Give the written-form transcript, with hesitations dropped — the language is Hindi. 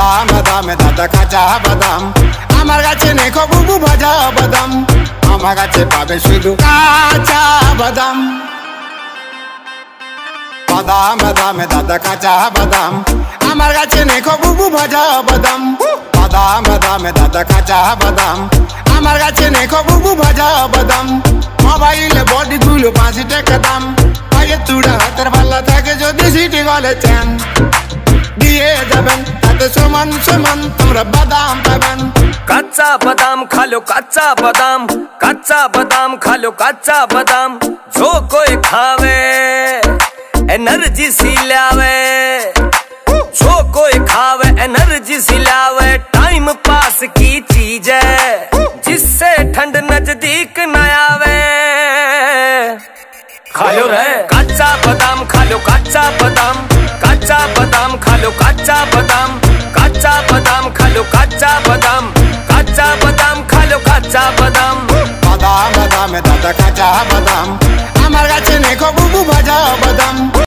বাদাম বাদাম দাদা কাঁচা বাদাম আমার কাছে নেই বুবু ভাজা বাদাম আমার কাছে পাবে শুধু কাঁচা বাদাম বাদাম বাদাম দাদা কাঁচা বাদাম আমার কাছে নেই বুবু ভাজা বাদাম বাদাম বাদাম দাদা কাঁচা বাদাম আমার কাছে নেই বুবু ভাজা বাদাম মোবাইলে বডি গুলো 5 টাকা দাম পায়ে চূড়া হাতের ভাল্লা থাকে যদি সিটি গলে চেন দিয়ে যাবেন তাতে সমান সমান তোমরা বাদাম পাবেন कच्चा बादाम खा लो कच्चा बादाम खा लो कच्चा बादाम जो कोई खावे एनर्जी सी लावे जो कोई खावे एनर्जी सी लावे टाइम पास की चीज है जिससे ठंड नजदीक न आवे खा लो रे कच्चा बादाम खा लो कच्चा बादाम खा लो कच्चा बादाम खा लो कच्चा बादाम खा लो कच्चा बादाम বাদাম বাদাম দাদা কাঁচা বাদাম আমার কাছে নেই বুবু ভাজা বাদাম।